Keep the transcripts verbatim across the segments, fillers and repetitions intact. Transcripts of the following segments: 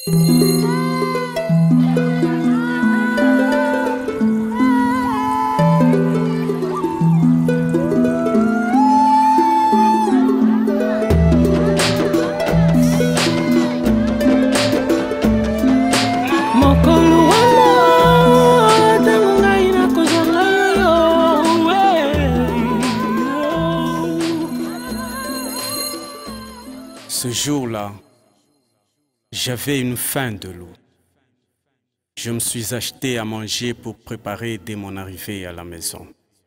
Ce jour-là, j'avais une faim de loup. Je me suis acheté à manger pour préparer dès mon arrivée à la maison.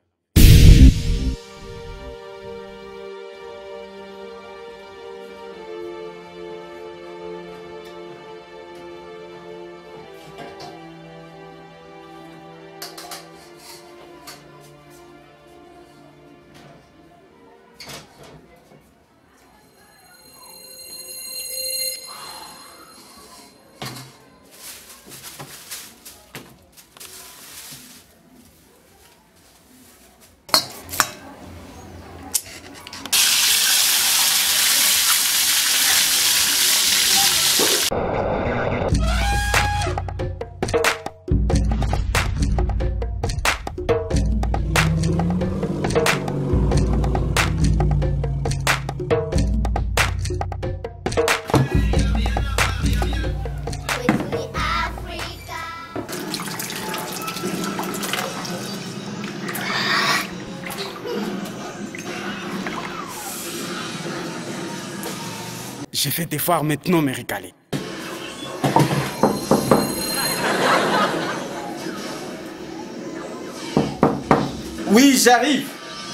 Je vais devoir maintenant me régaler. Oui, j'arrive.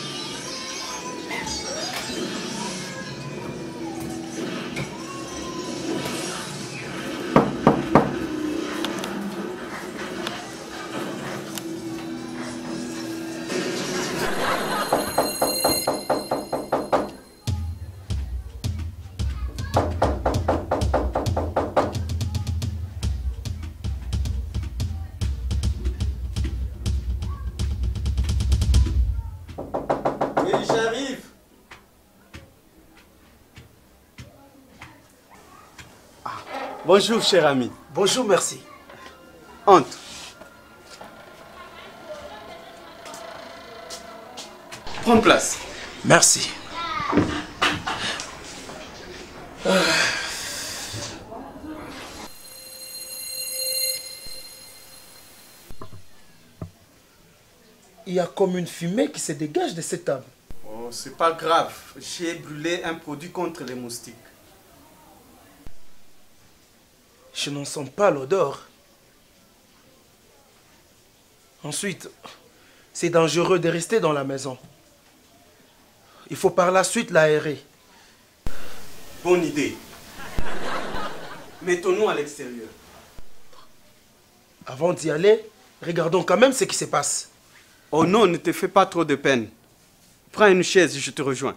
Oui, j'arrive. Ah, bonjour, cher ami. Bonjour, merci. Entre. Prends place. Merci. Euh... Il y a comme une fumée qui se dégage de cette table. Oh, c'est pas grave. J'ai brûlé un produit contre les moustiques. Je n'en sens pas l'odeur. Ensuite, c'est dangereux de rester dans la maison. Il faut par la suite l'aérer. Bonne idée. Mettons-nous à l'extérieur. Avant d'y aller, regardons quand même ce qui se passe. Oh non, ne te fais pas trop de peine. Prends une chaise, je te rejoins.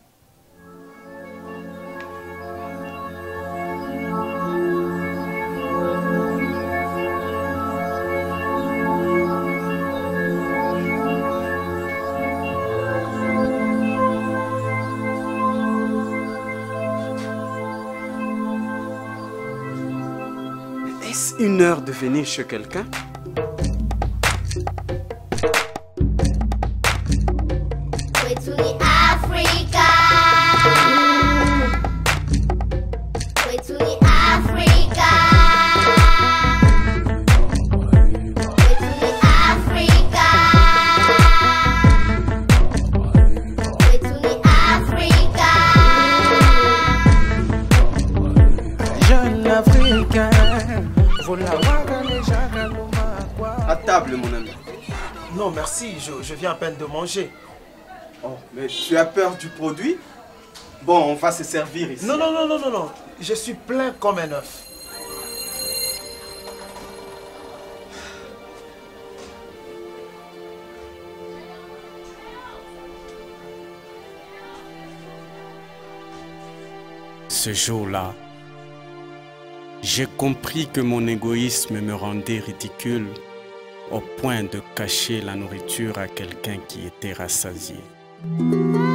Est-ce une heure de venir chez quelqu'un? À table, mon ami. Non, merci, je, je viens à peine de manger. Oh, mais tu as peur du produit? Bon, on va se servir ici. Non, non, non, non, non, non. Je suis plein comme un œuf. Ce jour-là, j'ai compris que mon égoïsme me rendait ridicule au point de cacher la nourriture à quelqu'un qui était rassasié.